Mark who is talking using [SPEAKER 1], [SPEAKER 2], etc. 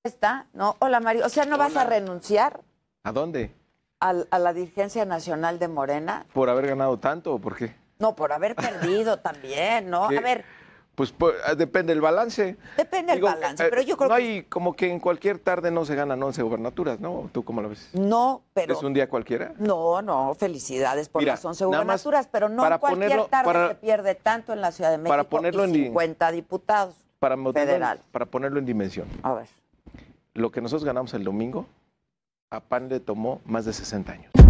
[SPEAKER 1] Está, ¿no? Hola, Mario. O sea, ¿no vas a renunciar
[SPEAKER 2] ¿A dónde?
[SPEAKER 1] a la dirigencia nacional de Morena?
[SPEAKER 2] ¿Por haber ganado tanto o por qué?
[SPEAKER 1] No, por haber perdido también, ¿no?
[SPEAKER 2] ¿Qué?
[SPEAKER 1] A ver,
[SPEAKER 2] Pues, depende del balance.
[SPEAKER 1] depende del
[SPEAKER 2] Digo,
[SPEAKER 1] balance, pero yo creo
[SPEAKER 2] no
[SPEAKER 1] que
[SPEAKER 2] hay como que en cualquier tarde no se ganan 11 gobernaturas, ¿no? ¿Tú cómo lo ves?
[SPEAKER 1] no, pero
[SPEAKER 2] ¿Es un día cualquiera?
[SPEAKER 1] no, felicidades por
[SPEAKER 2] Mira,
[SPEAKER 1] las 11
[SPEAKER 2] nada más
[SPEAKER 1] gubernaturas, pero no
[SPEAKER 2] para
[SPEAKER 1] en cualquier
[SPEAKER 2] ponerlo-
[SPEAKER 1] tarde
[SPEAKER 2] para-
[SPEAKER 1] se pierde tanto en la Ciudad de
[SPEAKER 2] para
[SPEAKER 1] México
[SPEAKER 2] ponerlo
[SPEAKER 1] y
[SPEAKER 2] en
[SPEAKER 1] 50 diputados federal.
[SPEAKER 2] Para ponerlo en dimensión.
[SPEAKER 1] A ver.
[SPEAKER 2] Lo que nosotros ganamos el domingo, a PAN le tomó más de 60 años.